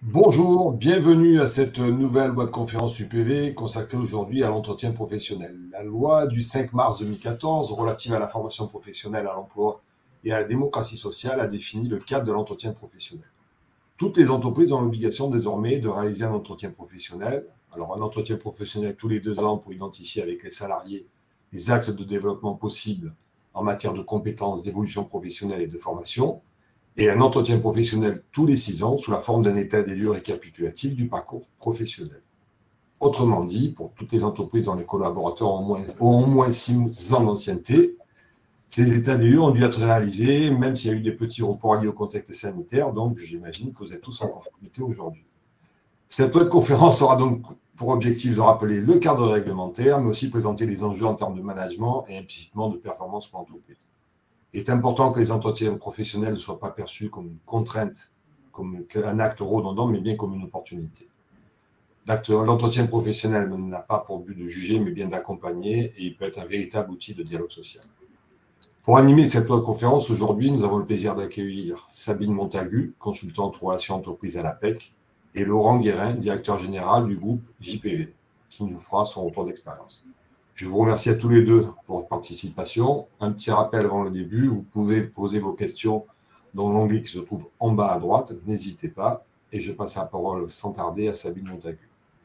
Bonjour, bienvenue à cette nouvelle loi de conférence UPV consacrée aujourd'hui à l'entretien professionnel. La loi du 5 mars 2014 relative à la formation professionnelle, à l'emploi et à la démocratie sociale a défini le cadre de l'entretien professionnel. Toutes les entreprises ont l'obligation désormais de réaliser un entretien professionnel. Alors un entretien professionnel tous les 2 ans pour identifier avec les salariés les axes de développement possibles en matière de compétences, d'évolution professionnelle et de formation, et un entretien professionnel tous les 6 ans sous la forme d'un état des lieux récapitulatif du parcours professionnel. Autrement dit, pour toutes les entreprises dont les collaborateurs ont au moins 6 ans d'ancienneté, ces états des lieux ont dû être réalisés, même s'il y a eu des petits reports liés au contexte sanitaire, donc j'imagine que vous êtes tous en conformité aujourd'hui. Cette loi de conférence aura donc pour objectif de rappeler le cadre réglementaire, mais aussi présenter les enjeux en termes de management et implicitement de performance pour l'entreprise. Il est important que les entretiens professionnels ne soient pas perçus comme une contrainte, comme un acte redondant, mais bien comme une opportunité. L'entretien professionnel n'a pas pour but de juger, mais bien d'accompagner, et il peut être un véritable outil de dialogue social. Pour animer cette loi de conférence, aujourd'hui, nous avons le plaisir d'accueillir Sabine Montagu, consultante relations entreprises à l'APEC, et Laurent Guérin, directeur général du groupe JPV, qui nous fera son retour d'expérience. Je vous remercie à tous les deux pour votre participation. Un petit rappel avant le début, vous pouvez poser vos questions dans l'onglet qui se trouve en bas à droite, n'hésitez pas, et je passe la parole sans tarder à Sabine Montagu.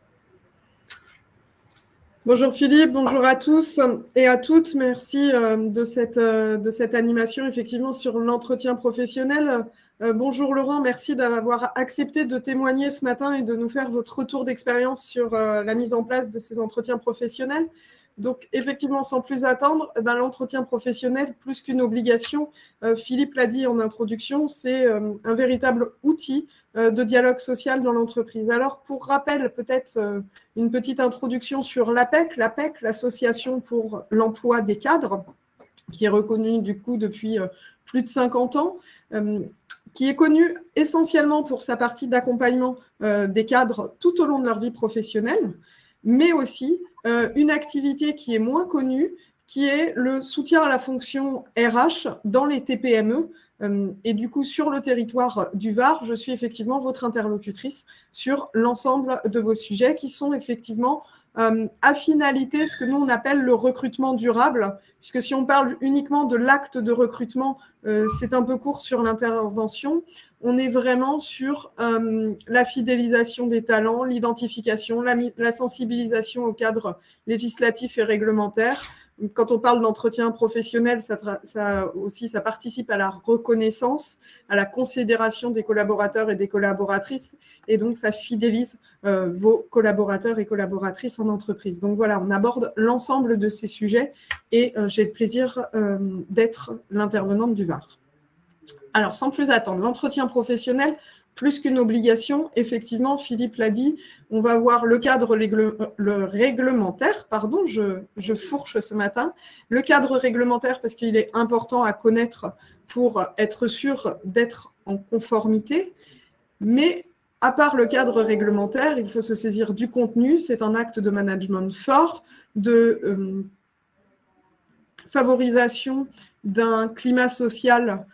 Bonjour Philippe, bonjour à tous et à toutes. Merci de cette animation effectivement sur l'entretien professionnel. Bonjour Laurent, merci d'avoir accepté de témoigner ce matin et de nous faire votre retour d'expérience sur la mise en place de ces entretiens professionnels. Donc effectivement, sans plus attendre, l'entretien professionnel, plus qu'une obligation, Philippe l'a dit en introduction, c'est un véritable outil de dialogue social dans l'entreprise. Alors pour rappel, peut-être une petite introduction sur l'APEC. L'APEC, l'Association pour l'emploi des cadres, qui est reconnue du coup depuis plus de 50 ans, qui est connue essentiellement pour sa partie d'accompagnement des cadres tout au long de leur vie professionnelle, mais aussi une activité qui est moins connue, qui est le soutien à la fonction RH dans les TPME. Et du coup, sur le territoire du Var, je suis effectivement votre interlocutrice sur l'ensemble de vos sujets qui sont effectivement à finalité ce que nous on appelle le recrutement durable, puisque si on parle uniquement de l'acte de recrutement, c'est un peu court sur l'intervention. On est vraiment sur la fidélisation des talents, l'identification, la sensibilisation au cadre législatif et réglementaire. Quand on parle d'entretien professionnel, ça participe à la reconnaissance, à la considération des collaborateurs et des collaboratrices, et donc ça fidélise vos collaborateurs et collaboratrices en entreprise. Donc voilà, on aborde l'ensemble de ces sujets et j'ai le plaisir d'être l'intervenante du Var. Alors, sans plus attendre, l'entretien professionnel, plus qu'une obligation, effectivement, Philippe l'a dit, on va voir le cadre réglementaire, pardon, je fourche ce matin, le cadre réglementaire parce qu'il est important à connaître pour être sûr d'être en conformité, mais à part le cadre réglementaire, il faut se saisir du contenu, c'est un acte de management fort, de favorisation d'un climat social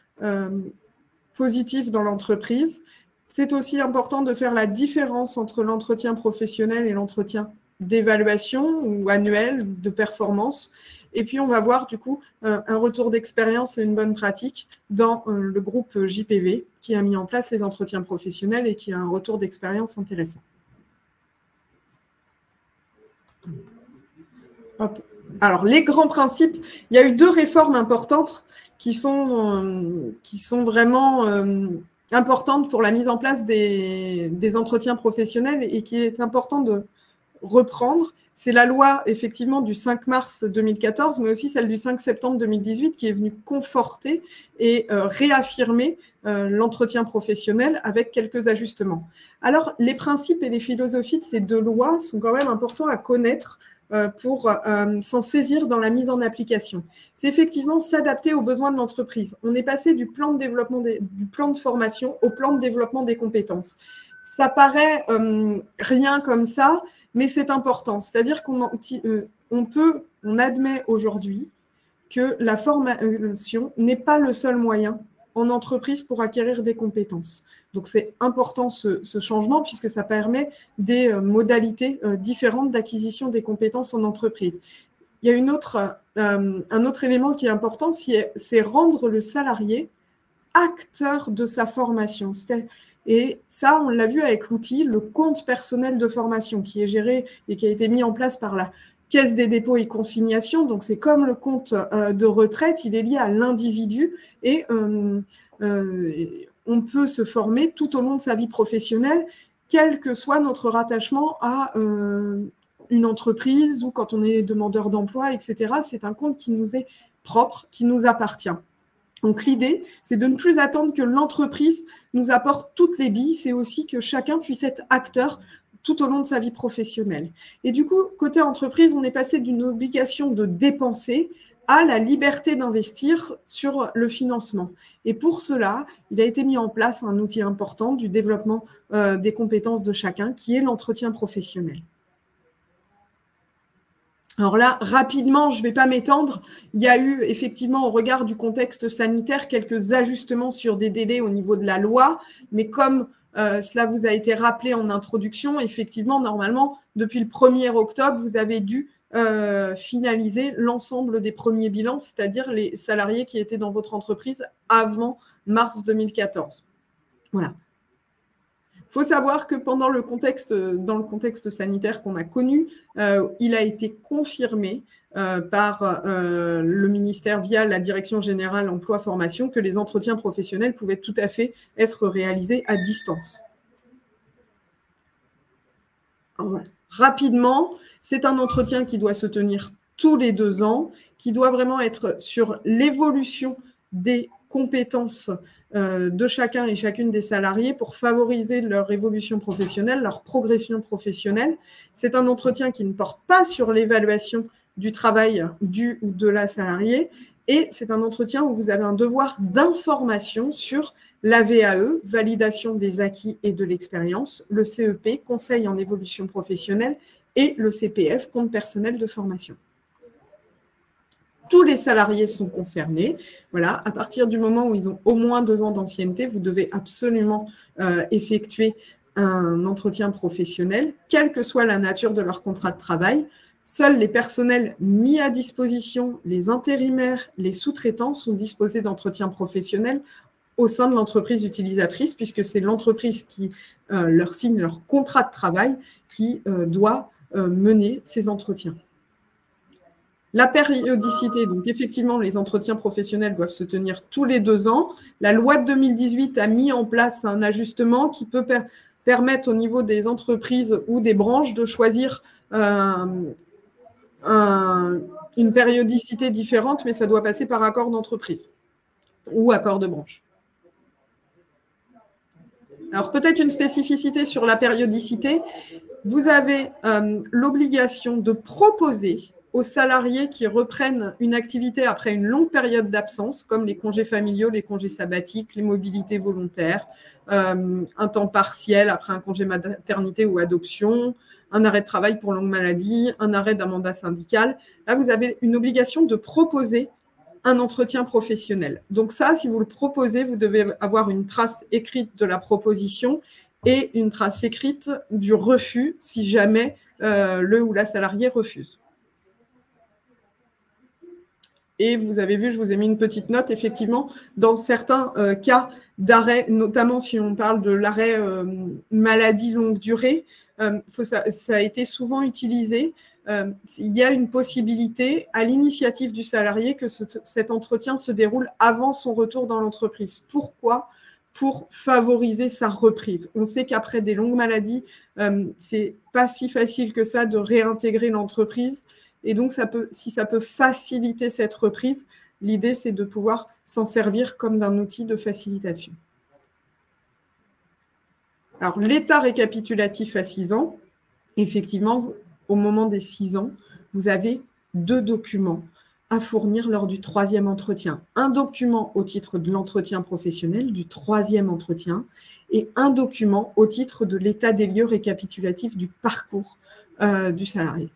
positif dans l'entreprise. C'est aussi important de faire la différence entre l'entretien professionnel et l'entretien d'évaluation ou annuel de performance. Et puis, on va voir du coup un retour d'expérience et une bonne pratique dans le groupe JPV qui a mis en place les entretiens professionnels et qui a un retour d'expérience intéressant. Hop. Alors, les grands principes, il y a eu 2 réformes importantes qui sont vraiment importantes pour la mise en place des entretiens professionnels et qu'il est important de reprendre. C'est la loi, effectivement, du 5 mars 2014, mais aussi celle du 5 septembre 2018 qui est venue conforter et réaffirmer l'entretien professionnel avec quelques ajustements. Alors, les principes et les philosophies de ces 2 lois sont quand même importants à connaître pour s'en saisir dans la mise en application. C'est effectivement s'adapter aux besoins de l'entreprise. On est passé du plan de développement du plan de formation au plan de développement des compétences. Ça paraît rien comme ça, mais c'est important. C'est-à-dire qu'on admet aujourd'hui que la formation n'est pas le seul moyen en entreprise pour acquérir des compétences. Donc, c'est important ce changement puisque ça permet des modalités différentes d'acquisition des compétences en entreprise. Il y a un autre élément qui est important, c'est rendre le salarié acteur de sa formation. Et ça, on l'a vu avec l'outil, le compte personnel de formation qui est géré et qui a été mis en place par la Caisse des dépôts et consignations. Donc, c'est comme le compte de retraite, il est lié à l'individu et on peut se former tout au long de sa vie professionnelle, quel que soit notre rattachement à une entreprise ou quand on est demandeur d'emploi, etc. C'est un compte qui nous est propre, qui nous appartient. Donc, l'idée, c'est de ne plus attendre que l'entreprise nous apporte toutes les billes, c'est aussi que chacun puisse être acteur tout au long de sa vie professionnelle. Et du coup, côté entreprise, on est passé d'une obligation de dépenser à la liberté d'investir sur le financement. Et pour cela, il a été mis en place un outil important du développement des compétences de chacun, qui est l'entretien professionnel. Alors là, rapidement, je ne vais pas m'étendre. Il y a eu effectivement, au regard du contexte sanitaire, quelques ajustements sur des délais au niveau de la loi. Mais comme cela vous a été rappelé en introduction, effectivement, normalement, depuis le 1er octobre, vous avez dû finaliser l'ensemble des premiers bilans, c'est-à-dire les salariés qui étaient dans votre entreprise avant mars 2014. Voilà. Il faut savoir que dans le contexte sanitaire qu'on a connu, il a été confirmé par le ministère via la Direction générale emploi-formation que les entretiens professionnels pouvaient tout à fait être réalisés à distance. Alors, voilà. Rapidement, c'est un entretien qui doit se tenir tous les 2 ans, qui doit vraiment être sur l'évolution des compétences de chacun et chacune des salariés pour favoriser leur évolution professionnelle, leur progression professionnelle. C'est un entretien qui ne porte pas sur l'évaluation du travail du ou de la salariée et c'est un entretien où vous avez un devoir d'information sur la VAE, validation des acquis et de l'expérience, le CEP, conseil en évolution professionnelle et le CPF, compte personnel de formation. Tous les salariés sont concernés. Voilà, à partir du moment où ils ont au moins 2 ans d'ancienneté, vous devez absolument effectuer un entretien professionnel, quelle que soit la nature de leur contrat de travail. Seuls les personnels mis à disposition, les intérimaires, les sous-traitants sont disposés d'entretiens professionnels au sein de l'entreprise utilisatrice, puisque c'est l'entreprise qui leur signe leur contrat de travail qui doit mener ces entretiens. La périodicité, donc effectivement, les entretiens professionnels doivent se tenir tous les 2 ans. La loi de 2018 a mis en place un ajustement qui peut permettre au niveau des entreprises ou des branches de choisir une périodicité différente, mais ça doit passer par accord d'entreprise ou accord de branche. Alors, peut-être une spécificité sur la périodicité. Vous avez l'obligation de proposer aux salariés qui reprennent une activité après une longue période d'absence, comme les congés familiaux, les congés sabbatiques, les mobilités volontaires, un temps partiel après un congé maternité ou adoption, un arrêt de travail pour longue maladie, un arrêt d'un mandat syndical. Là, vous avez une obligation de proposer un entretien professionnel. Donc ça, si vous le proposez, vous devez avoir une trace écrite de la proposition et une trace écrite du refus si jamais le ou la salariée refuse. Et vous avez vu, je vous ai mis une petite note, effectivement, dans certains cas d'arrêt, notamment si on parle de l'arrêt maladie longue durée, ça a été souvent utilisé. Il y a une possibilité, à l'initiative du salarié, que cet entretien se déroule avant son retour dans l'entreprise. Pourquoi ? Pour favoriser sa reprise. On sait qu'après des longues maladies, c'est pas si facile que ça de réintégrer l'entreprise. Et donc, si ça peut faciliter cette reprise, l'idée, c'est de pouvoir s'en servir comme d'un outil de facilitation. Alors, l'état récapitulatif à 6 ans, effectivement, au moment des 6 ans, vous avez 2 documents à fournir lors du 3e entretien. Un document au titre de l'entretien professionnel, du 3e entretien, et un document au titre de l'état des lieux récapitulatif du parcours du salarié.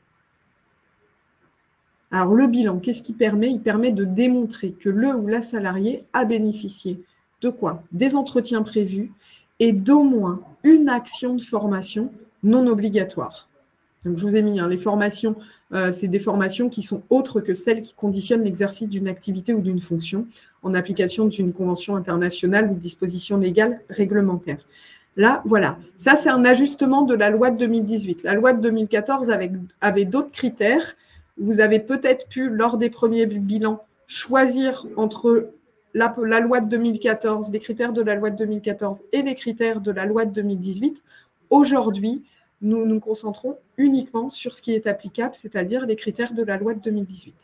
Alors, le bilan, qu'est-ce qu'il permet ? Il permet de démontrer que le ou la salarié a bénéficié de quoi? Des entretiens prévus et d'au moins une action de formation non obligatoire. Donc, je vous ai mis les formations, c'est des formations qui sont autres que celles qui conditionnent l'exercice d'une activité ou d'une fonction en application d'une convention internationale ou de dispositions légales réglementaires. Là, voilà, ça c'est un ajustement de la loi de 2018. La loi de 2014 avait d'autres critères. Vous avez peut-être pu, lors des premiers bilans, choisir entre la loi de 2014, les critères de la loi de 2014 et les critères de la loi de 2018. Aujourd'hui, nous nous concentrons uniquement sur ce qui est applicable, c'est-à-dire les critères de la loi de 2018.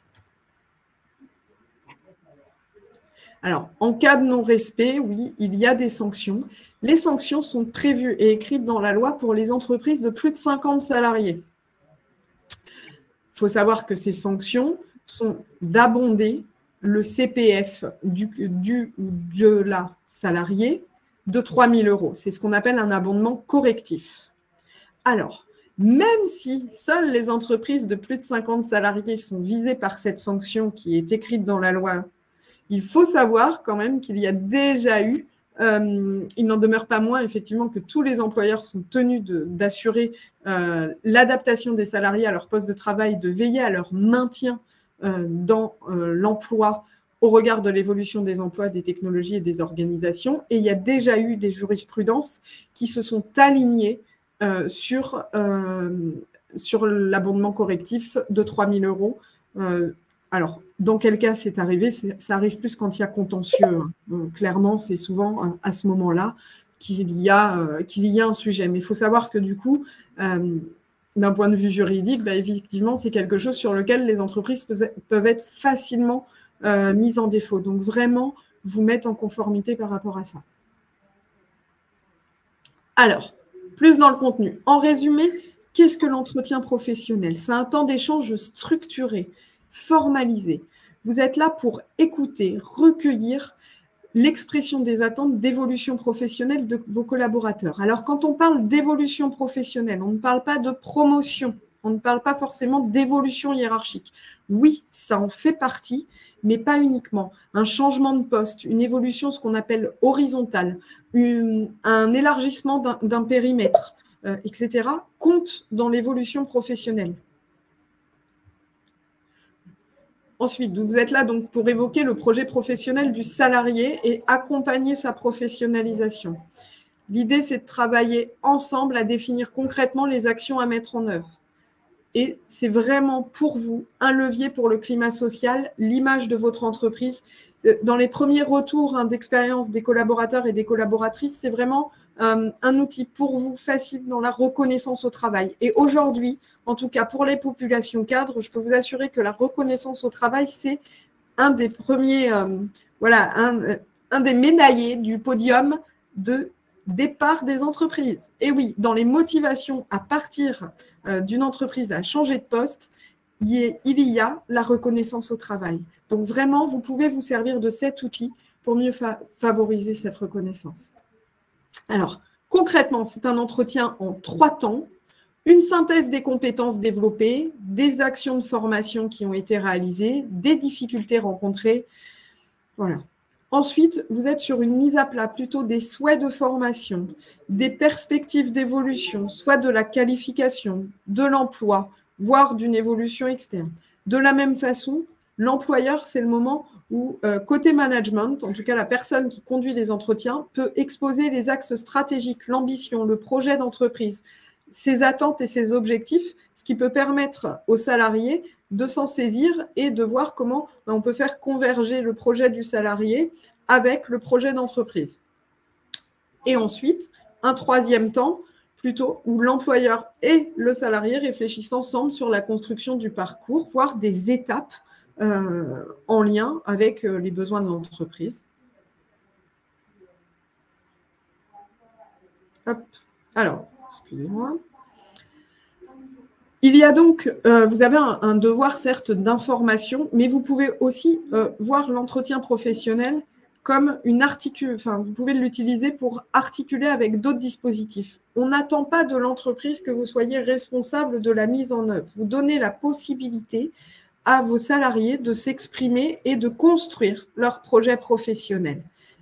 Alors, en cas de non-respect, oui, il y a des sanctions. Les sanctions sont prévues et écrites dans la loi pour les entreprises de plus de 50 salariés. Il faut savoir que ces sanctions sont d'abonder le CPF de la salariée de 3 000 €. C'est ce qu'on appelle un abondement correctif. Alors, même si seules les entreprises de plus de 50 salariés sont visées par cette sanction qui est écrite dans la loi, il faut savoir quand même qu'il y a déjà eu, il n'en demeure pas moins effectivement que tous les employeurs sont tenus d'assurer l'adaptation des salariés à leur poste de travail, de veiller à leur maintien dans l'emploi au regard de l'évolution des emplois, des technologies et des organisations. Et il y a déjà eu des jurisprudences qui se sont alignées sur l'abondement correctif de 3 000 €. Alors, dans quel cas c'est arrivé? Ça arrive plus quand il y a contentieux. Clairement, c'est souvent à ce moment-là qu'il y a un sujet. Mais il faut savoir que du coup, d'un point de vue juridique, effectivement, c'est quelque chose sur lequel les entreprises peuvent être facilement mises en défaut. Donc, vraiment, vous mettre en conformité par rapport à ça. Alors, plus dans le contenu. En résumé, qu'est-ce que l'entretien professionnel? C'est un temps d'échange structuré, formalisé. Vous êtes là pour écouter, recueillir l'expression des attentes d'évolution professionnelle de vos collaborateurs. Alors, quand on parle d'évolution professionnelle, on ne parle pas de promotion, on ne parle pas forcément d'évolution hiérarchique. Oui, ça en fait partie, mais pas uniquement. Un changement de poste, une évolution, ce qu'on appelle horizontale, un élargissement d'un périmètre, etc., compte dans l'évolution professionnelle. Ensuite, vous êtes là donc pour évoquer le projet professionnel du salarié et accompagner sa professionnalisation. L'idée, c'est de travailler ensemble à définir concrètement les actions à mettre en œuvre. Et c'est vraiment pour vous un levier pour le climat social, l'image de votre entreprise. Dans les premiers retours d'expérience des collaborateurs et des collaboratrices, c'est vraiment un outil pour vous facile dans la reconnaissance au travail. Et aujourd'hui, en tout cas pour les populations cadres, je peux vous assurer que la reconnaissance au travail, c'est un des premiers, un des médaillés du podium de départ des entreprises. Et oui, dans les motivations à partir d'une entreprise à changer de poste, il y a la reconnaissance au travail. Donc vraiment, vous pouvez vous servir de cet outil pour mieux favoriser cette reconnaissance. Alors, concrètement, c'est un entretien en 3 temps. Une synthèse des compétences développées, des actions de formation qui ont été réalisées, des difficultés rencontrées. Voilà. Ensuite, vous êtes sur une mise à plat plutôt des souhaits de formation, des perspectives d'évolution, soit de la qualification, de l'emploi, voire d'une évolution externe. De la même façon, l'employeur, c'est le moment où, côté management, en tout cas la personne qui conduit les entretiens, peut exposer les axes stratégiques, l'ambition, le projet d'entreprise, ses attentes et ses objectifs, ce qui peut permettre aux salariés de s'en saisir et de voir comment on peut faire converger le projet du salarié avec le projet d'entreprise. Et ensuite, un 3e temps, plutôt où l'employeur et le salarié réfléchissent ensemble sur la construction du parcours, voire des étapes en lien avec les besoins de l'entreprise. Hop. Alors, excusez-moi. Il y a donc, vous avez un devoir certes d'information, mais vous pouvez aussi voir l'entretien professionnel comme vous pouvez l'utiliser pour articuler avec d'autres dispositifs. On n'attend pas de l'entreprise que vous soyez responsable de la mise en œuvre. Vous donnez la possibilité à vos salariés de s'exprimer et de construire leur projet professionnel.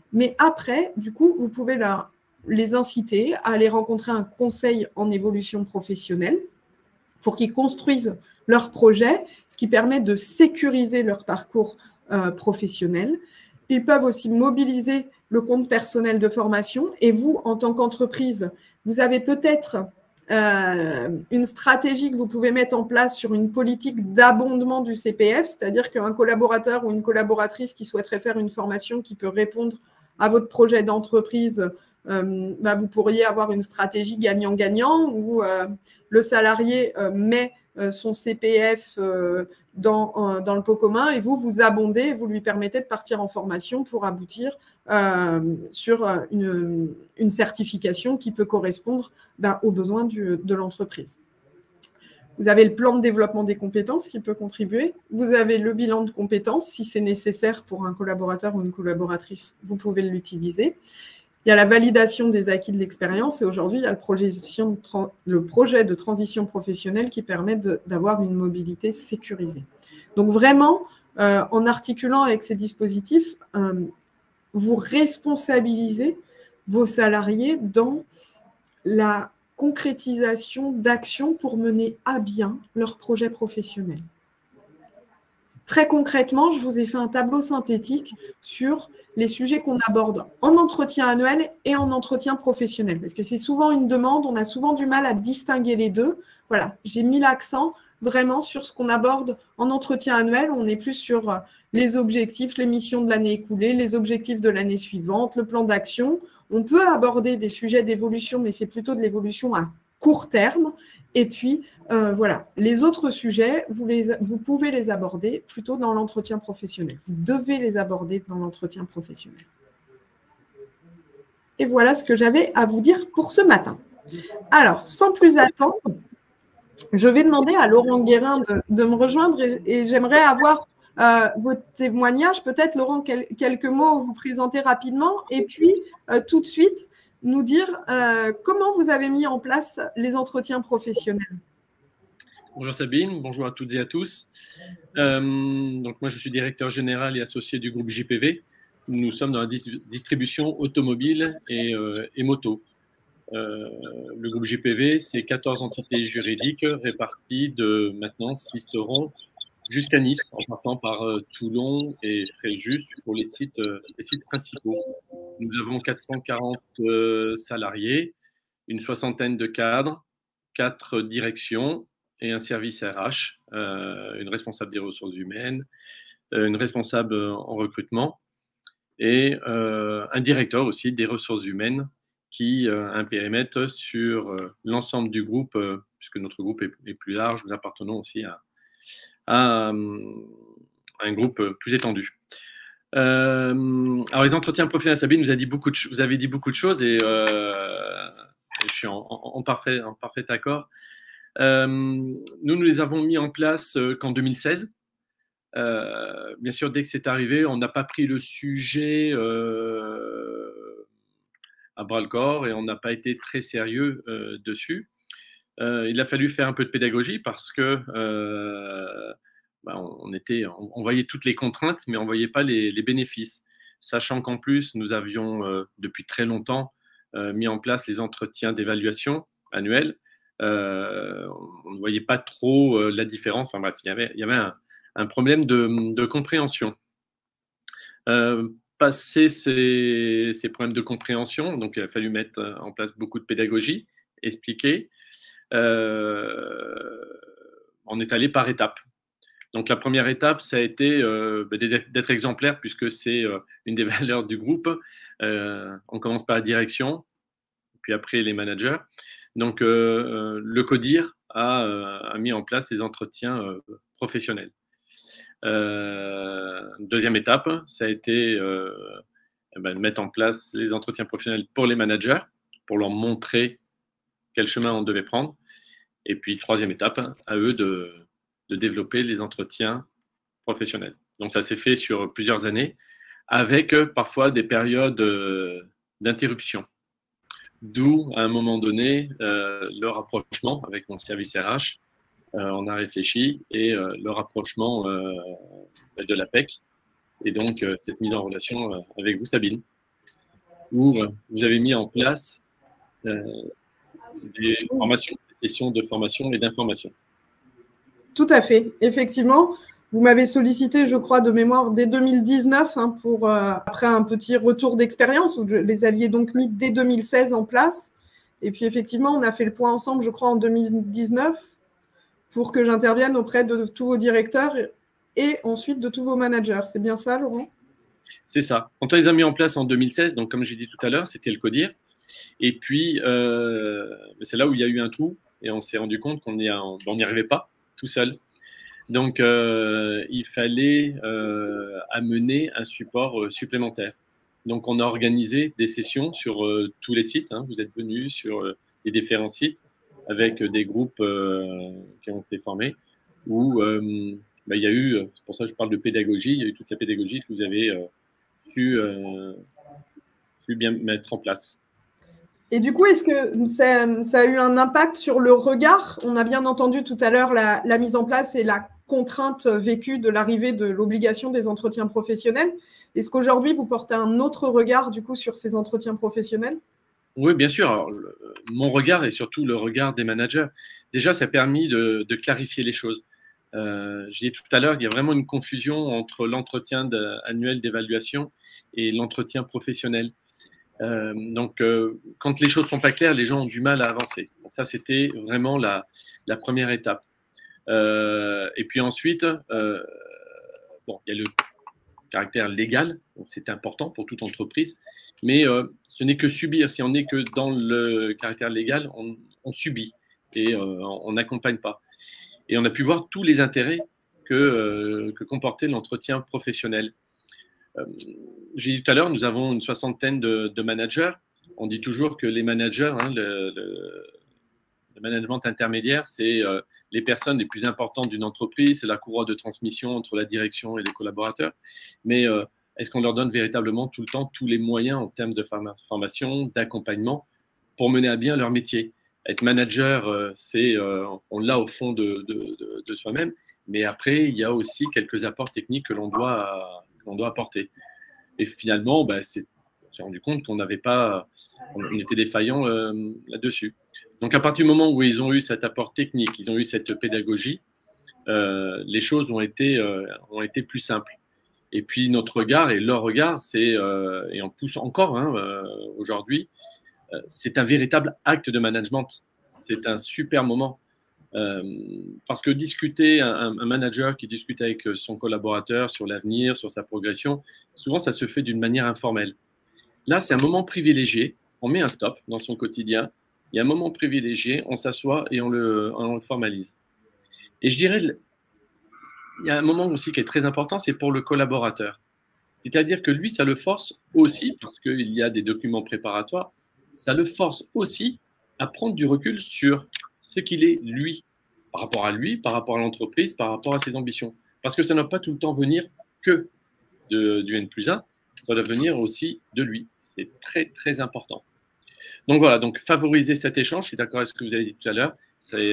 Mais après, du coup, vous pouvez les inciter à aller rencontrer un conseil en évolution professionnelle pour qu'ils construisent leur projet, ce qui permet de sécuriser leur parcours professionnel. Ils peuvent aussi mobiliser le compte personnel de formation. Et vous, en tant qu'entreprise, vous avez peut-être une stratégie que vous pouvez mettre en place sur une politique d'abondement du CPF, c'est-à-dire qu'un collaborateur ou une collaboratrice qui souhaiterait faire une formation qui peut répondre à votre projet d'entreprise, vous pourriez avoir une stratégie gagnant-gagnant où le salarié met son CPF dans le pot commun et vous abondez, vous lui permettez de partir en formation pour aboutir sur une certification qui peut correspondre aux besoins de l'entreprise. Vous avez le plan de développement des compétences qui peut contribuer. Vous avez le bilan de compétences. Si c'est nécessaire pour un collaborateur ou une collaboratrice, vous pouvez l'utiliser. Il y a la validation des acquis de l'expérience et aujourd'hui, il y a le projet de transition professionnelle qui permet d'avoir une mobilité sécurisée. Donc vraiment, en articulant avec ces dispositifs, vous responsabilisez vos salariés dans la concrétisation d'actions pour mener à bien leur projet professionnel. Très concrètement, je vous ai fait un tableau synthétique sur les sujets qu'on aborde en entretien annuel et en entretien professionnel. Parce que c'est souvent une demande, on a souvent du mal à distinguer les deux. Voilà, j'ai mis l'accent vraiment sur ce qu'on aborde en entretien annuel. On est plus sur les objectifs, les missions de l'année écoulée, les objectifs de l'année suivante, le plan d'action. On peut aborder des sujets d'évolution, mais c'est plutôt de l'évolution à court terme. Et puis, voilà, les autres sujets, vous pouvez les aborder plutôt dans l'entretien professionnel. Vous devez les aborder dans l'entretien professionnel. Et voilà ce que j'avais à vous dire pour ce matin. Alors, sans plus attendre, je vais demander à Laurent Guérin de me rejoindre et j'aimerais avoir votre témoignage. Peut-être, Laurent, quelques mots, vous présenter rapidement et puis tout de suite, nous dire comment vous avez mis en place les entretiens professionnels. Bonjour Sabine, bonjour à toutes et à tous. Donc moi je suis directeur général et associé du groupe JPV. Nous sommes dans la distribution automobile et moto. Le groupe JPV, c'est 14 entités juridiques réparties de maintenant Sisteron jusqu'à Nice, en partant par Toulon et Fréjus pour les sites principaux. Nous avons 440 salariés, une soixantaine de cadres, 4 directions et un service RH, une responsable des ressources humaines, une responsable en recrutement et un directeur aussi des ressources humaines qui a un périmètre sur l'ensemble du groupe, puisque notre groupe est plus large, nous appartenons aussi à un groupe plus étendu. Alors les entretiens professionnels, Sabine, vous avez dit beaucoup de choses et je suis en parfait accord. Nous les avons mis en place qu'en 2016. Bien sûr, dès que c'est arrivé, on n'a pas pris le sujet à bras-le-corps et on n'a pas été très sérieux dessus. Il a fallu faire un peu de pédagogie parce que on voyait toutes les contraintes, mais on ne voyait pas les bénéfices. Sachant qu'en plus, nous avions depuis très longtemps mis en place les entretiens d'évaluation annuels. On ne voyait pas trop la différence. Enfin bref, il y avait un problème de compréhension. Passer ces problèmes de compréhension, donc il a fallu mettre en place beaucoup de pédagogie, expliquer. On est allé par étapes. Donc la première étape, ça a été d'être exemplaire, puisque c'est une des valeurs du groupe. On commence par la direction, puis après les managers. Donc le CODIR a mis en place les entretiens professionnels. Deuxième étape, ça a été de mettre en place les entretiens professionnels pour les managers, pour leur montrer quel chemin on devait prendre. Et puis, troisième étape, à eux de développer les entretiens professionnels. Donc, ça s'est fait sur plusieurs années, avec parfois des périodes d'interruption. D'où, à un moment donné, le rapprochement avec mon service RH. On a réfléchi et le rapprochement de l'APEC et donc cette mise en relation avec vous, Sabine. où vous avez mis en place des formations, des sessions de formation et d'information. Tout à fait. Effectivement, vous m'avez sollicité, je crois, de mémoire dès 2019 pour, après un petit retour d'expérience où les aviez donc mis dès 2016 en place. Et puis, effectivement, on a fait le point ensemble, je crois, en 2019 pour que j'intervienne auprès de tous vos directeurs et ensuite de tous vos managers. C'est bien ça, Laurent? C'est ça. Quand on les a mis en place en 2016, donc comme j'ai dit tout à l'heure, c'était le CODIR. Et puis, c'est là où il y a eu un trou et on s'est rendu compte qu'on n'y arrivait pas tout seul. Donc, il fallait amener un support supplémentaire. Donc, on a organisé des sessions sur tous les sites. Vous êtes venus sur les différents sites avec des groupes qui ont été formés où il y a eu, c'est pour ça que je parle de pédagogie, il y a eu toute la pédagogie que vous avez su bien mettre en place. Et du coup, est-ce que ça a eu un impact sur le regard? On a bien entendu tout à l'heure la mise en place et la contrainte vécue de l'arrivée de l'obligation des entretiens professionnels. Est-ce qu'aujourd'hui, vous portez un autre regard du coup sur ces entretiens professionnels? Oui, bien sûr. Alors, mon regard et surtout le regard des managers. Déjà, ça a permis de clarifier les choses. J'ai dit tout à l'heure, il y a vraiment une confusion entre l'entretien annuel d'évaluation et l'entretien professionnel. Donc, quand les choses ne sont pas claires, les gens ont du mal à avancer. Donc, ça, c'était vraiment la première étape. Et puis ensuite, il y a le caractère légal, c'est important pour toute entreprise, mais ce n'est que subir. Si on n'est que dans le caractère légal, on subit et on n'accompagne pas. Et on a pu voir tous les intérêts que comportait l'entretien professionnel. J'ai dit tout à l'heure, nous avons une soixantaine de managers. On dit toujours que les managers, le management intermédiaire, c'est les personnes les plus importantes d'une entreprise, c'est la courroie de transmission entre la direction et les collaborateurs. Mais est-ce qu'on leur donne véritablement tout le temps tous les moyens en termes de formation, d'accompagnement pour mener à bien leur métier? Être manager, on l'a au fond de soi-même, mais après, il y a aussi quelques apports techniques que l'on doit apporter. Et finalement, on s'est rendu compte qu'on on était défaillant là-dessus. Donc, à partir du moment où ils ont eu cet apport technique, ils ont eu cette pédagogie, les choses ont été plus simples. Et puis, notre regard et leur regard, et on pousse encore aujourd'hui, c'est un véritable acte de management. C'est un super moment. Parce que discuter, un manager qui discute avec son collaborateur sur l'avenir, sur sa progression, souvent, ça se fait d'une manière informelle. Là, c'est un moment privilégié. On met un stop dans son quotidien. Il y a un moment privilégié, on s'assoit et on le formalise. Et je dirais, il y a un moment aussi qui est très important, c'est pour le collaborateur. C'est-à-dire que lui, ça le force aussi, parce qu'il y a des documents préparatoires, ça le force aussi à prendre du recul sur ce qu'il est lui, par rapport à l'entreprise, par rapport à ses ambitions. Parce que ça ne va pas tout le temps venir que du N+1, ça doit venir aussi de lui. C'est très, très important. Donc voilà, donc favoriser cet échange, je suis d'accord avec ce que vous avez dit tout à l'heure, c'est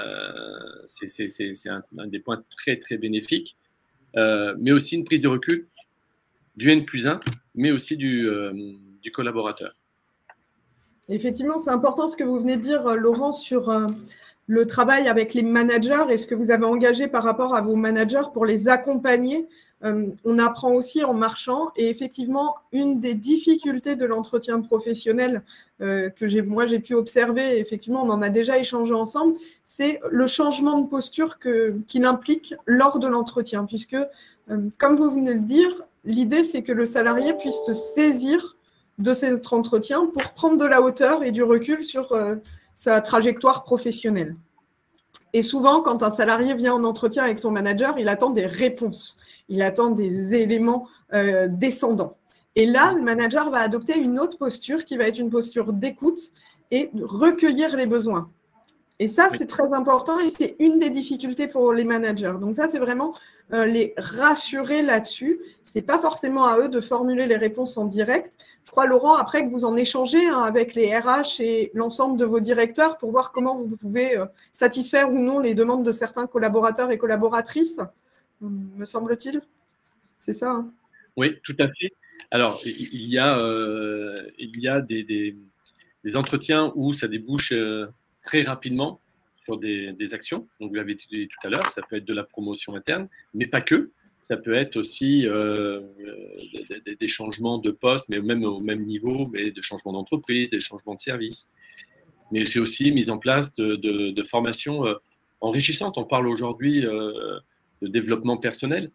un des points très, très bénéfiques, mais aussi une prise de recul du N+1, mais aussi du collaborateur. Effectivement, c'est important ce que vous venez de dire, Laurent, sur le travail avec les managers et ce que vous avez engagé par rapport à vos managers pour les accompagner. On apprend aussi en marchant. Et effectivement, une des difficultés de l'entretien professionnel que moi j'ai pu observer, effectivement, on en a déjà échangé ensemble, c'est le changement de posture qu'il implique lors de l'entretien. Puisque, comme vous venez de le dire, l'idée, c'est que le salarié puisse se saisir de cet entretien pour prendre de la hauteur et du recul sur sa trajectoire professionnelle. Et souvent, quand un salarié vient en entretien avec son manager, il attend des réponses, il attend des éléments descendants. Et là, le manager va adopter une autre posture qui va être une posture d'écoute et recueillir les besoins. Et ça, c'est très important et c'est une des difficultés pour les managers. Donc ça, c'est vraiment les rassurer là-dessus. Ce n'est pas forcément à eux de formuler les réponses en direct. Je crois, Laurent, après que vous en échangez avec les RH et l'ensemble de vos directeurs pour voir comment vous pouvez satisfaire ou non les demandes de certains collaborateurs et collaboratrices, me semble-t-il. C'est ça, hein? Oui, tout à fait. Alors, il y a des entretiens où ça débouche très rapidement sur des actions. Donc, vous l'avez dit tout à l'heure, ça peut être de la promotion interne, mais pas que. Ça peut être aussi des changements de poste, mais même au même niveau, mais des changements d'entreprise, des changements de service. Mais c'est aussi mise en place de formations enrichissantes. On parle aujourd'hui de développement personnel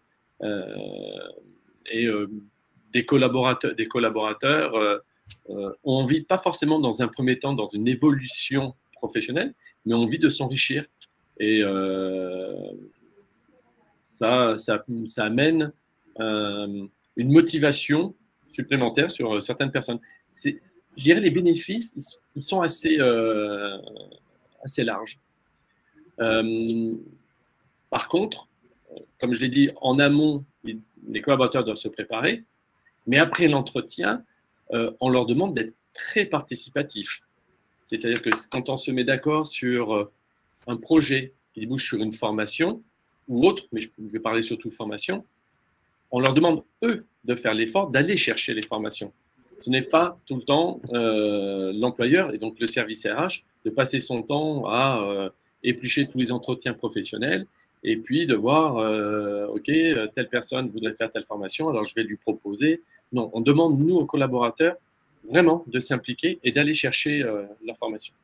et des collaborateurs ont envie, pas forcément dans un premier temps, dans une évolution professionnelle, mais ont envie de s'enrichir. Et ça amène une motivation supplémentaire sur certaines personnes. Je dirais les bénéfices, ils sont assez larges. Par contre, comme je l'ai dit, en amont, les collaborateurs doivent se préparer, mais après l'entretien, on leur demande d'être très participatifs. C'est-à-dire que quand on se met d'accord sur un projet qui débouche sur une formation ou autre, mais je vais parler surtout de formation, on leur demande, eux, de faire l'effort d'aller chercher les formations. Ce n'est pas tout le temps l'employeur et donc le service RH de passer son temps à éplucher tous les entretiens professionnels et puis de voir, OK, telle personne voudrait faire telle formation, alors je vais lui proposer. Non, on demande, nous, aux collaborateurs, vraiment de s'impliquer et d'aller chercher leur formation.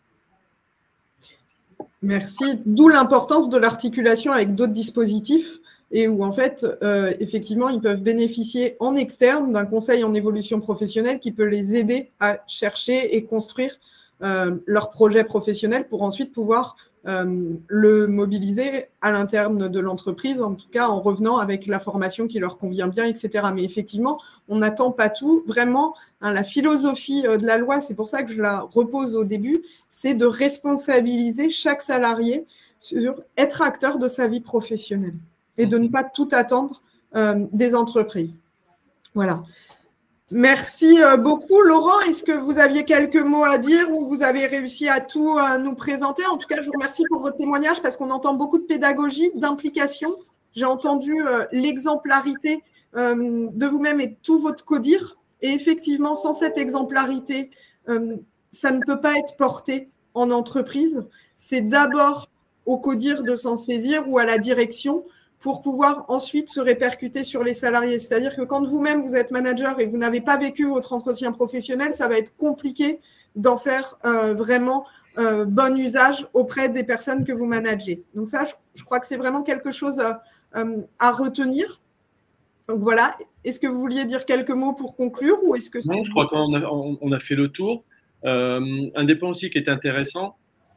Merci. D'où l'importance de l'articulation avec d'autres dispositifs et où, en fait, effectivement, ils peuvent bénéficier en externe d'un conseil en évolution professionnelle qui peut les aider à chercher et construire leur projet professionnel pour ensuite pouvoir le mobiliser à l'interne de l'entreprise, en tout cas en revenant avec la formation qui leur convient bien, etc. Mais effectivement, on n'attend pas tout. Vraiment, hein, la philosophie de la loi, c'est pour ça que je la repose au début, c'est de responsabiliser chaque salarié sur être acteur de sa vie professionnelle et de ne pas tout attendre des entreprises. Voilà. Merci beaucoup. Laurent, est-ce que vous aviez quelques mots à dire ou vous avez réussi à tout nous présenter? En tout cas, je vous remercie pour votre témoignage parce qu'on entend beaucoup de pédagogie, d'implication. J'ai entendu l'exemplarité de vous-même et tout votre codir. Et effectivement, sans cette exemplarité, ça ne peut pas être porté en entreprise. C'est d'abord au codir de s'en saisir ou à la direction pour pouvoir ensuite se répercuter sur les salariés. C'est-à-dire que quand vous-même, vous êtes manager et vous n'avez pas vécu votre entretien professionnel, ça va être compliqué d'en faire vraiment bon usage auprès des personnes que vous managez. Donc ça, je crois que c'est vraiment quelque chose à retenir. Donc voilà, est-ce que vous vouliez dire quelques mots pour conclure ou est-ce que... Non, je crois qu'on a fait le tour. Un des points aussi qui est intéressant,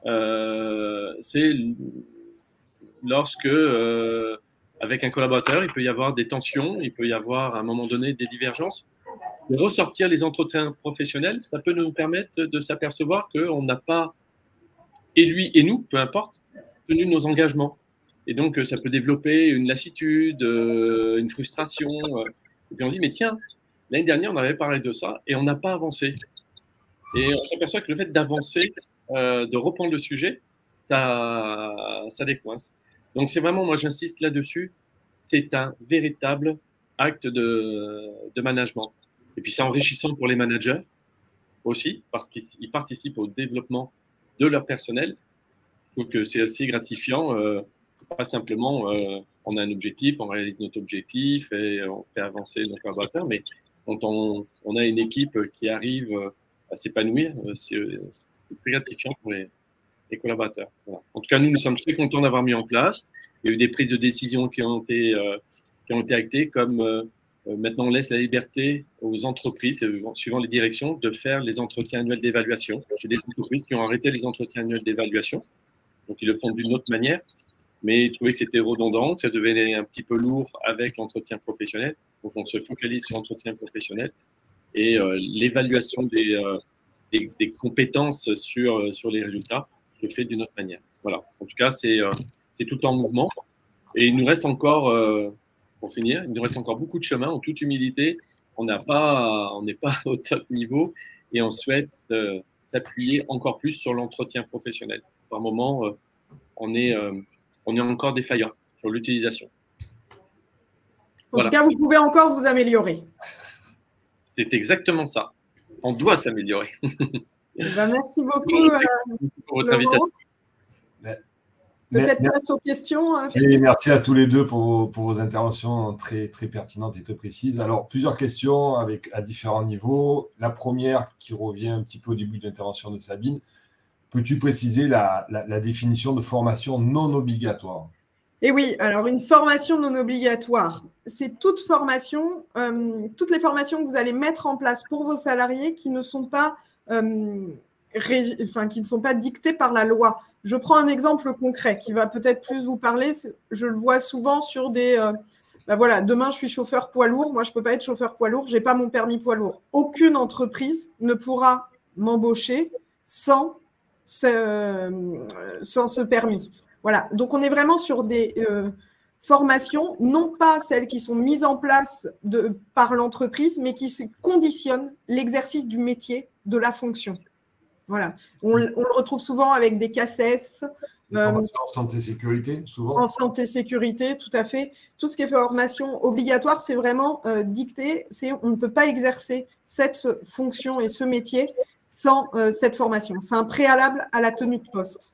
c'est lorsque... avec un collaborateur, il peut y avoir des tensions, il peut y avoir à un moment donné des divergences. De ressortir les entretiens professionnels, ça peut nous permettre de s'apercevoir qu'on n'a pas, et lui et nous, peu importe, tenu nos engagements. Et donc, ça peut développer une lassitude, une frustration. Et puis on se dit, mais tiens, l'année dernière, on avait parlé de ça et on n'a pas avancé. Et on s'aperçoit que le fait d'avancer, de reprendre le sujet, ça décoince. Donc, c'est vraiment, moi, j'insiste là-dessus, c'est un véritable acte de management. Et puis, c'est enrichissant pour les managers aussi, parce qu'ils participent au développement de leur personnel. Je trouve que c'est assez gratifiant. C'est pas simplement, on a un objectif, on réalise notre objectif et on fait avancer nos collaborateurs, mais quand on a une équipe qui arrive à s'épanouir, c'est très gratifiant pour les collaborateurs. Voilà. En tout cas, nous sommes très contents d'avoir mis en place. Il y a eu des prises de décision qui ont été actées, comme maintenant on laisse la liberté aux entreprises, suivant les directions, de faire les entretiens annuels d'évaluation. J'ai des entreprises qui ont arrêté les entretiens annuels d'évaluation, donc ils le font d'une autre manière, mais ils trouvaient que c'était redondant, que ça devenait un petit peu lourd avec l'entretien professionnel. Donc on se focalise sur l'entretien professionnel et l'évaluation des compétences sur les résultats se fait d'une autre manière. Voilà. En tout cas, c'est tout en mouvement. Et il nous reste encore, pour finir, il nous reste encore beaucoup de chemin. En toute humilité, on n'est pas au top niveau et on souhaite s'appuyer encore plus sur l'entretien professionnel. Par moment, on est encore défaillant sur l'utilisation. En tout cas, vous pouvez encore vous améliorer. C'est exactement ça. On doit s'améliorer. Merci beaucoup Pour votre Laurent. invitation. Peut-être place aux questions. Et merci à tous les deux pour vos interventions très, très pertinentes et très précises. Alors, plusieurs questions à différents niveaux. La première qui revient un petit peu au début de l'intervention de Sabine. Peux-tu préciser la définition de formation non obligatoire? Et oui, alors une formation non obligatoire, c'est toutes les formations que vous allez mettre en place pour vos salariés qui ne sont pas, dictées par la loi. Je prends un exemple concret qui va peut-être plus vous parler. Je le vois souvent sur des… voilà, demain, je suis chauffeur poids lourd. Moi, je ne peux pas être chauffeur poids lourd. Je n'ai pas mon permis poids lourd. Aucune entreprise ne pourra m'embaucher sans ce permis. Voilà. Donc, on est vraiment sur des formations, non pas celles qui sont mises en place par l'entreprise, mais qui conditionnent l'exercice du métier, de la fonction. Voilà. On le retrouve souvent avec des CACES. En santé-sécurité, souvent. En santé-sécurité, tout à fait. Tout ce qui est formation obligatoire, c'est vraiment dicté. On ne peut pas exercer cette fonction et ce métier sans cette formation. C'est un préalable à la tenue de poste.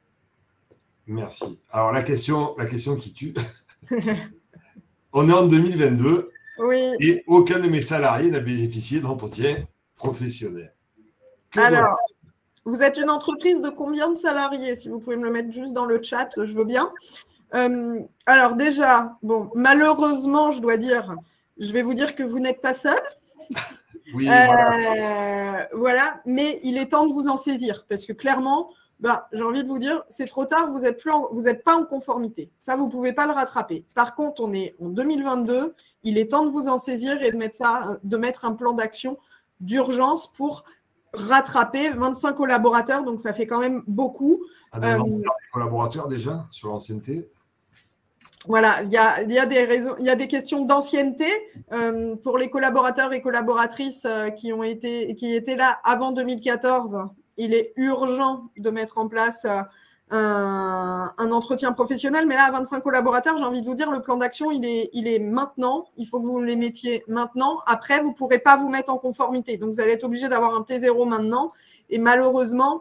Merci. Alors, la question qui tue. On est en 2022 et aucun de mes salariés n'a bénéficié d'entretien professionnel. Alors, vous êtes une entreprise de combien de salariés? Si vous pouvez me le mettre juste dans le chat, je veux bien. Alors déjà, bon, malheureusement, je dois dire, je vais vous dire que vous n'êtes pas seul. Oui, voilà, mais il est temps de vous en saisir parce que clairement, j'ai envie de vous dire, c'est trop tard, vous n'êtes pas en conformité. Ça, vous ne pouvez pas le rattraper. Par contre, on est en 2022, il est temps de vous en saisir et de mettre un plan d'action d'urgence pour rattraper 25 collaborateurs, donc ça fait quand même beaucoup. Collaborateurs déjà sur l'ancienneté. Voilà, il y a des raisons, il y a des questions d'ancienneté pour les collaborateurs et collaboratrices qui étaient là avant 2014. Il est urgent de mettre en place un entretien professionnel, mais là, à 25 collaborateurs, j'ai envie de vous dire, le plan d'action, il est maintenant. Il faut que vous les mettiez maintenant. Après, vous ne pourrez pas vous mettre en conformité. Donc, vous allez être obligé d'avoir un T0 maintenant. Et malheureusement,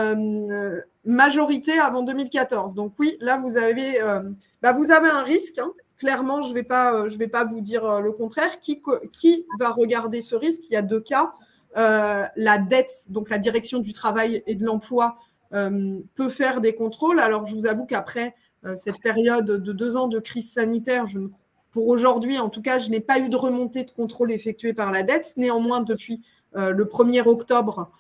majorité avant 2014. Donc, oui, là, vous avez un risque. Hein. Clairement, je vais pas vous dire le contraire. Qui va regarder ce risque? Il y a deux cas. La dette, donc la direction du travail et de l'emploi, peut faire des contrôles. Alors, je vous avoue qu'après cette période de 2 ans de crise sanitaire, pour aujourd'hui, en tout cas, je n'ai pas eu de remontée de contrôle effectuée par la dette. Néanmoins, depuis le 1er octobre,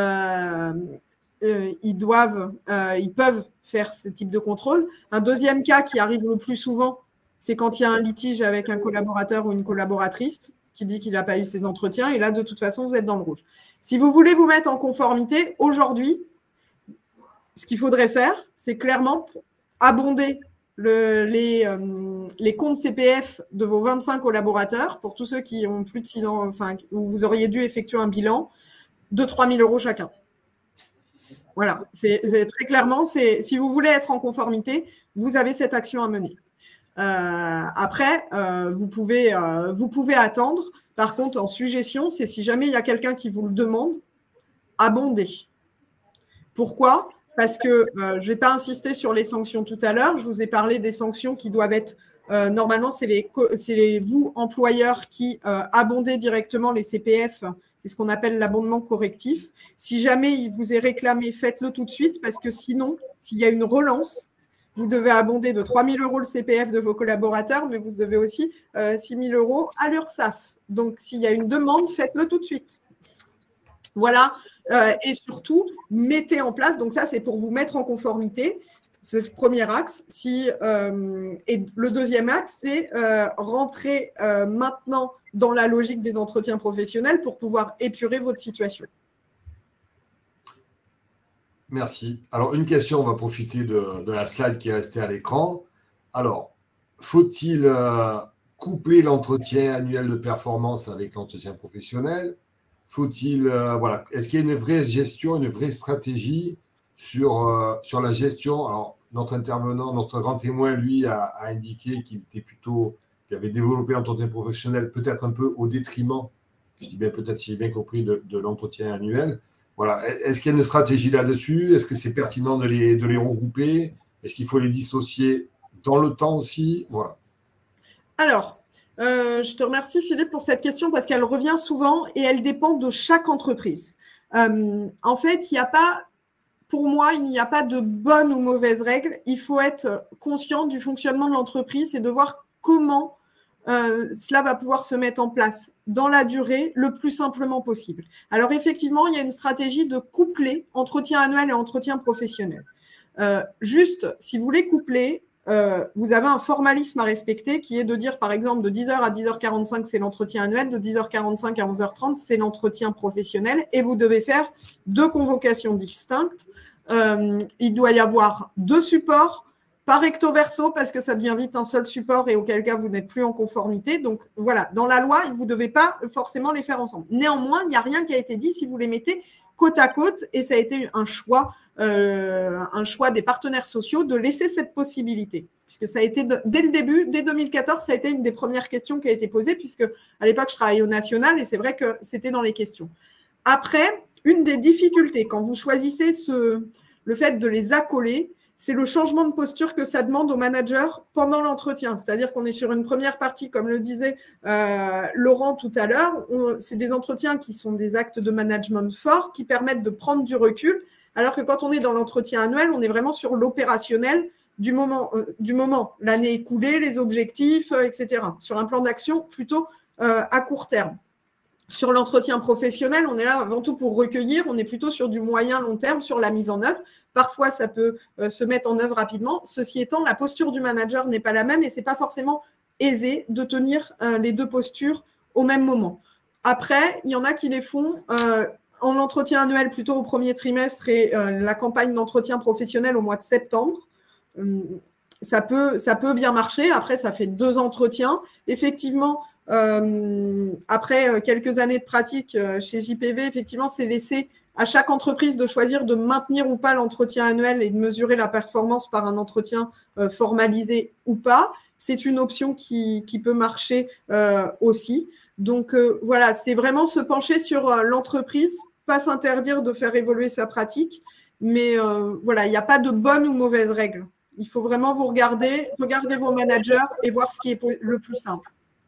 ils peuvent faire ce type de contrôle. Un deuxième cas qui arrive le plus souvent, c'est quand il y a un litige avec un collaborateur ou une collaboratrice qui dit qu'il n'a pas eu ses entretiens. Et là, de toute façon, vous êtes dans le rouge. Si vous voulez vous mettre en conformité, aujourd'hui, ce qu'il faudrait faire, c'est clairement abonder les comptes CPF de vos 25 collaborateurs, pour tous ceux qui ont plus de 6 ans, enfin, où vous auriez dû effectuer un bilan, de 3 000 € chacun. Voilà, c'est très clairement, si vous voulez être en conformité, vous avez cette action à mener. Après, vous pouvez attendre. Par contre, en suggestion, c'est si jamais il y a quelqu'un qui vous le demande, abonder. Pourquoi ? Parce que je ne vais pas insister sur les sanctions tout à l'heure. Je vous ai parlé des sanctions qui doivent être… normalement, c'est vous, employeurs, qui abondez directement les CPF. C'est ce qu'on appelle l'abondement correctif. Si jamais il vous est réclamé, faites-le tout de suite parce que sinon, s'il y a une relance, vous devez abonder de 3 000 € le CPF de vos collaborateurs, mais vous devez aussi 6 000 € à l'URSSAF. Donc, s'il y a une demande, faites-le tout de suite. Voilà. Et surtout, mettez en place, donc ça, c'est pour vous mettre en conformité, ce premier axe. Et le deuxième axe, c'est rentrer maintenant dans la logique des entretiens professionnels pour pouvoir épurer votre situation. Merci. Alors, une question, on va profiter de la slide qui est restée à l'écran. Alors, faut-il coupler l'entretien annuel de performance avec l'entretien professionnel? Faut-il, est-ce qu'il y a une vraie gestion, une vraie stratégie sur la gestion? Alors, notre intervenant, notre grand témoin, lui, a indiqué qu'il avait développé l'entretien professionnel peut-être un peu au détriment je dis bien peut-être si j'ai bien compris, de l'entretien annuel. Voilà. Est-ce qu'il y a une stratégie là-dessus? Est-ce que c'est pertinent de les regrouper? Est-ce qu'il faut les dissocier dans le temps aussi? Voilà. Alors, je te remercie Philippe pour cette question parce qu'elle revient souvent et elle dépend de chaque entreprise. En fait, il n'y a pas, pour moi, il n'y a pas de bonne ou mauvaise règle. Il faut être conscient du fonctionnement de l'entreprise et de voir comment cela va pouvoir se mettre en place dans la durée le plus simplement possible. Alors effectivement, il y a une stratégie de coupler entretien annuel et entretien professionnel. Juste, si vous voulez coupler, vous avez un formalisme à respecter qui est de dire, par exemple, de 10h à 10h45, c'est l'entretien annuel, de 10h45 à 11h30, c'est l'entretien professionnel, et vous devez faire 2 convocations distinctes. Il doit y avoir 2 supports, pas recto verso, parce que ça devient vite un seul support et auquel cas vous n'êtes plus en conformité. Donc voilà, dans la loi, vous ne devez pas forcément les faire ensemble. Néanmoins, il n'y a rien qui a été dit si vous les mettez côte à côte, et ça a été un choix des partenaires sociaux de laisser cette possibilité. Puisque ça a été, dès le début, dès 2014, ça a été une des premières questions qui a été posée, puisque à l'époque, je travaillais au national, et c'est vrai que c'était dans les questions. Après, une des difficultés, quand vous choisissez le fait de les accoler, c'est le changement de posture que ça demande au manager pendant l'entretien. C'est-à-dire qu'on est sur une première partie, comme le disait Laurent tout à l'heure. C'est des entretiens qui sont des actes de management forts qui permettent de prendre du recul, alors que quand on est dans l'entretien annuel, on est vraiment sur l'opérationnel du moment, l'année écoulée, les objectifs, etc. Sur un plan d'action plutôt à court terme. Sur l'entretien professionnel, on est là avant tout pour recueillir, on est plutôt sur du moyen-long terme, sur la mise en œuvre. Parfois, ça peut se mettre en œuvre rapidement. Ceci étant, la posture du manager n'est pas la même et ce n'est pas forcément aisé de tenir les 2 postures au même moment. Après, il y en a qui les font en entretien annuel plutôt au premier trimestre et la campagne d'entretien professionnel au mois de septembre. Ça peut bien marcher. Après, ça fait 2 entretiens. Effectivement, après quelques années de pratique chez JPV, effectivement, c'est laissé à chaque entreprise de choisir de maintenir ou pas l'entretien annuel et de mesurer la performance par un entretien formalisé ou pas. C'est une option qui peut marcher aussi. Donc, voilà, c'est vraiment se pencher sur l'entreprise, pas s'interdire de faire évoluer sa pratique, mais voilà, il n'y a pas de bonne ou mauvaise règle. Il faut vraiment vous regarder vos managers et voir ce qui est le plus simple.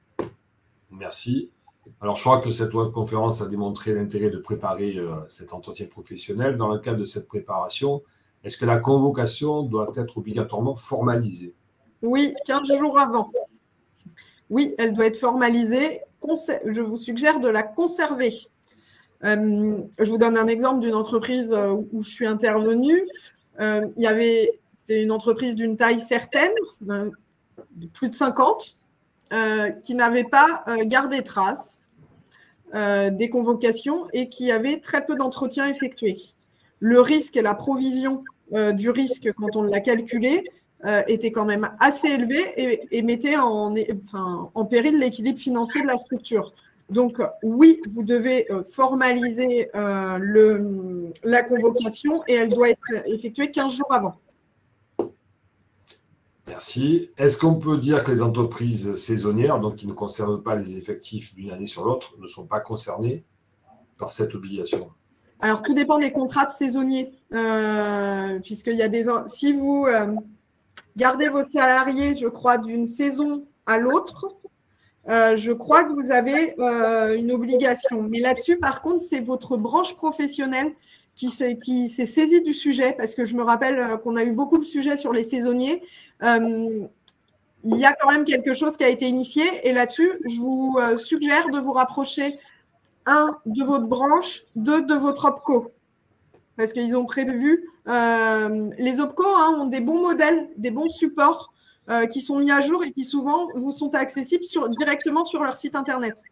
Merci. Alors, je crois que cette loi de conférence a démontré l'intérêt de préparer cet entretien professionnel. Dans le cadre de cette préparation, est-ce que la convocation doit être obligatoirement formalisée? Oui, 15 jours avant. Oui, elle doit être formalisée. Je vous suggère de la conserver. Je vous donne un exemple d'une entreprise où je suis intervenue. C'était une entreprise d'une taille certaine, plus de 50. Qui n'avait pas gardé trace des convocations et qui avait très peu d'entretiens effectués. Le risque et la provision du risque, quand on l'a calculé, était quand même assez élevé et mettait en péril l'équilibre financier de la structure. Donc, oui, vous devez formaliser la convocation et elle doit être effectuée 15 jours avant. Merci. Est-ce qu'on peut dire que les entreprises saisonnières, donc qui ne conservent pas les effectifs d'une année sur l'autre, ne sont pas concernées par cette obligation? Alors, tout dépend des contrats de saisonniers, puisqu'il y a si vous gardez vos salariés, je crois, d'une saison à l'autre, je crois que vous avez une obligation. Mais là-dessus, par contre, c'est votre branche professionnelle qui s'est saisie du sujet, parce que je me rappelle qu'on a eu beaucoup de sujets sur les saisonniers. Il y a quand même quelque chose qui a été initié, et là-dessus, je vous suggère de vous rapprocher, 1, de votre branche, 2, de votre OPCO, parce qu'ils ont prévu, les OPCO ont des bons modèles, des bons supports qui sont mis à jour et qui souvent vous sont accessibles directement sur leur site internet.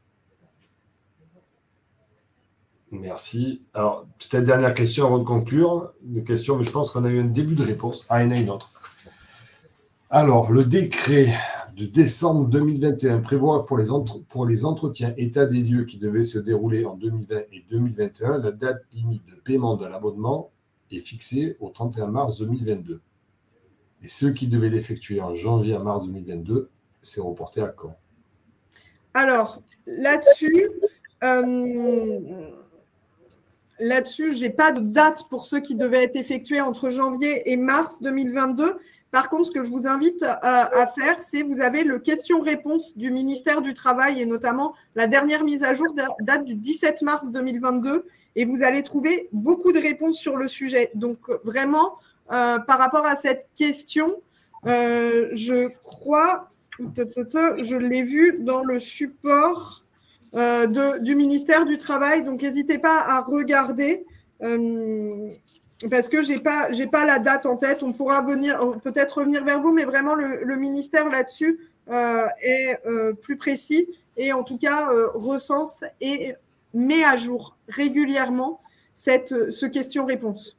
Merci. Alors, peut-être dernière question avant de conclure. Une question, mais je pense qu'on a eu un début de réponse. Ah, il y en a une autre. Alors, le décret de décembre 2021 prévoit pour les entretiens état des lieux qui devaient se dérouler en 2020 et 2021, la date limite de paiement de l'abonnement est fixée au 31 mars 2022. Et ceux qui devaient l'effectuer en janvier à mars 2022, c'est reporté à quand? Alors, là-dessus, Là-dessus, je n'ai pas de date pour ceux qui devaient être effectués entre janvier et mars 2022. Par contre, ce que je vous invite à faire, c'est vous avez le question-réponse du ministère du Travail et notamment la dernière mise à jour date du 17 mars 2022 et vous allez trouver beaucoup de réponses sur le sujet. Donc, vraiment, par rapport à cette question, je crois, je l'ai vu dans le support du ministère du Travail. Donc, n'hésitez pas à regarder parce que je n'ai pas la date en tête. On pourra peut-être revenir vers vous, mais vraiment, le ministère là-dessus est plus précis et en tout cas recense et met à jour régulièrement ce question-réponse.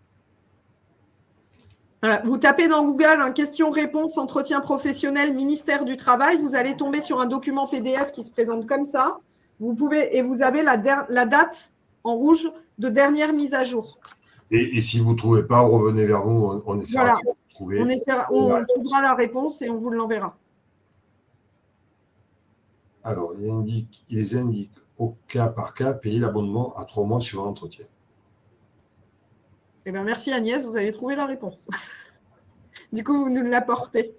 Voilà. Vous tapez dans Google un question-réponse entretien professionnel ministère du Travail, vous allez tomber sur un document PDF qui se présente comme ça. Vous avez la date en rouge de dernière mise à jour. Et si vous ne trouvez pas, revenez vers vous, on essaiera de trouver. On trouvera la réponse et on vous l'enverra. Alors, ils indiquent au cas par cas payer l'abonnement à 3 mois sur l'entretien. Eh bien, merci Agnès, vous avez trouvé la réponse. Du coup, vous nous l'apportez.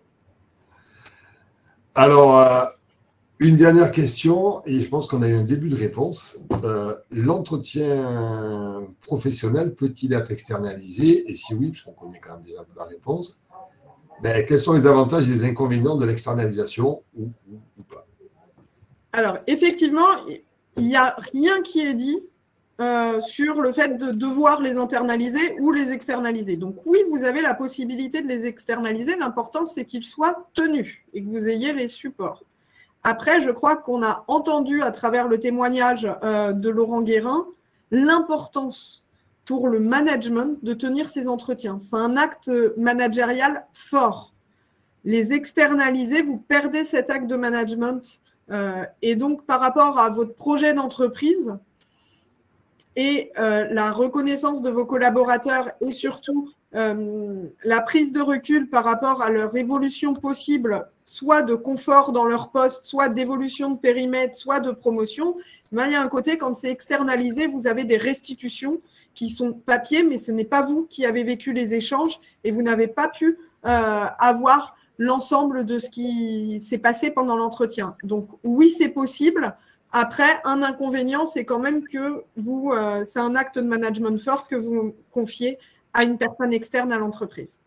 Alors, une dernière question, et je pense qu'on a eu un début de réponse. L'entretien professionnel peut-il être externalisé? Et si oui, parce qu'on connaît quand même déjà la réponse, quels sont les avantages et les inconvénients de l'externalisation ou pas? Alors, effectivement, il n'y a rien qui est dit sur le fait de devoir les internaliser ou les externaliser. Donc oui, vous avez la possibilité de les externaliser. L'important, c'est qu'ils soient tenus et que vous ayez les supports. Après, je crois qu'on a entendu à travers le témoignage de Laurent Guérin l'importance pour le management de tenir ces entretiens. C'est un acte managérial fort. Les externaliser, vous perdez cet acte de management. Et donc, par rapport à votre projet d'entreprise, et la reconnaissance de vos collaborateurs et surtout la prise de recul par rapport à leur évolution possible, soit de confort dans leur poste, soit d'évolution de périmètre, soit de promotion. Il y a un côté, quand c'est externalisé, vous avez des restitutions qui sont papier, mais ce n'est pas vous qui avez vécu les échanges et vous n'avez pas pu avoir l'ensemble de ce qui s'est passé pendant l'entretien. Donc oui, c'est possible. Après, un inconvénient, c'est quand même que c'est un acte de management fort que vous confiez à une personne externe à l'entreprise.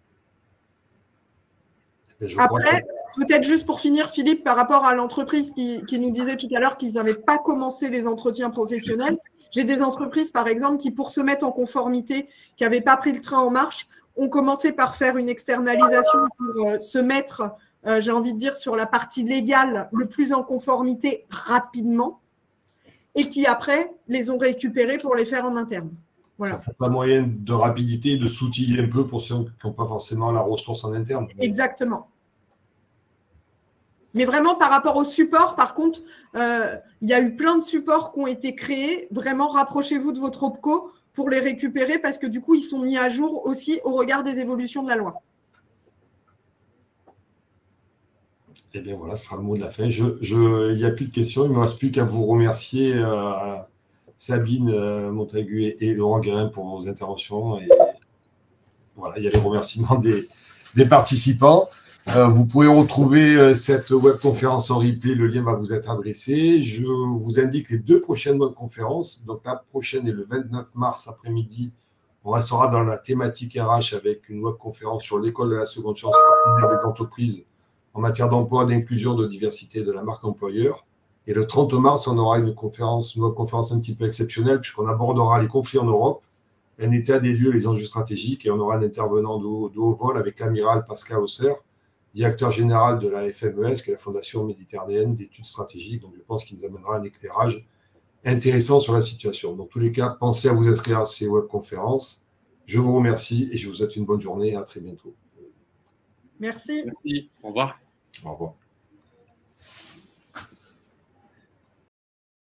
Après, peut-être juste pour finir, Philippe, par rapport à l'entreprise qui nous disait tout à l'heure qu'ils n'avaient pas commencé les entretiens professionnels, j'ai des entreprises, par exemple, qui, pour se mettre en conformité, qui n'avaient pas pris le train en marche, ont commencé par faire une externalisation pour se mettre j'ai envie de dire, sur la partie légale le plus en conformité rapidement et qui, après, les ont récupérés pour les faire en interne. Voilà. Ça n'a pas moyen de rapidité, de s'outiller un peu pour ceux qui n'ont pas forcément la ressource en interne. Exactement. Mais vraiment, par rapport au support, par contre, il y a eu plein de supports qui ont été créés. Vraiment, rapprochez-vous de votre OPCO pour les récupérer parce que du coup, ils sont mis à jour aussi au regard des évolutions de la loi. Eh bien voilà, ce sera le mot de la fin. Il n'y a plus de questions. Il ne me reste plus qu'à vous remercier, Sabine Montagu et Laurent Guérin pour vos interventions. Et voilà, il y a les remerciements des participants. Vous pouvez retrouver cette webconférence en replay. Le lien va vous être adressé. Je vous indique les 2 prochaines webconférences. Donc la prochaine est le 29 mars après-midi. On restera dans la thématique RH avec une webconférence sur l'école de la seconde chance pour des entreprises en matière d'emploi, d'inclusion, de diversité de la marque employeur. Et le 30 mars, on aura une webconférence un petit peu exceptionnelle puisqu'on abordera les conflits en Europe, un état des lieux, les enjeux stratégiques, et on aura un intervenant de haut vol avec l'amiral Pascal Hausser, directeur général de la FMES, qui est la Fondation méditerranéenne d'études stratégiques. Donc, je pense qu'il nous amènera un éclairage intéressant sur la situation. Dans tous les cas, pensez à vous inscrire à ces webconférences. Je vous remercie et je vous souhaite une bonne journée. À très bientôt. Merci. Merci. Au revoir. Au revoir.